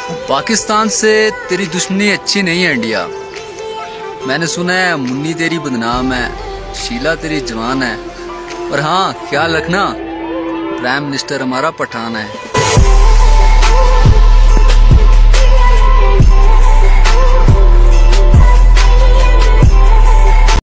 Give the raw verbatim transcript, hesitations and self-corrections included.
पाकिस्तान से तेरी दुश्मनी अच्छी नहीं है इंडिया। मैंने सुना है मुन्नी तेरी बदनाम है, शीला तेरी जवान है, और हाँ ख्याल रखना प्राइम मिनिस्टर हमारा पठान है।